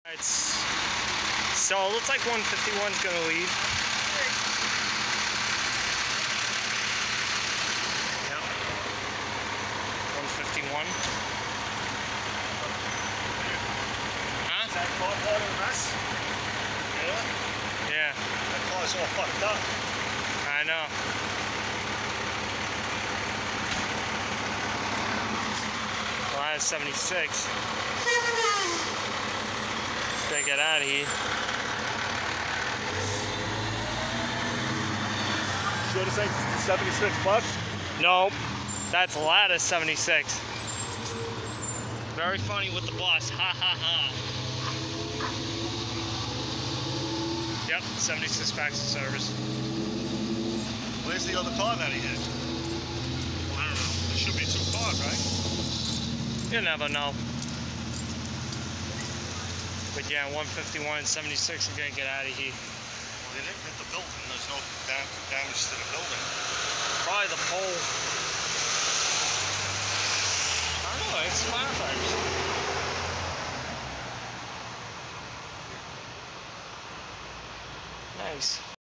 It's so it looks like 151's gonna leave. Yep. 151. Huh? Is that car part of the mess? Yeah? Yeah. That car's all fucked up. I know. Well, that's 76. Gotta get out of here. Sure this ain't 76 bucks? Nope. That's a lot of 76. Very funny with the bus. Ha ha ha. Yep, 76 packs of service. Where's the other car that he hit? I don't know. There should be 2 cars, right? You never know. But yeah, 151 and 76 are gonna get out of here. Well, they didn't hit the building. There's no damage to the building. Probably the pole. I don't know, it's firefighters. Nice.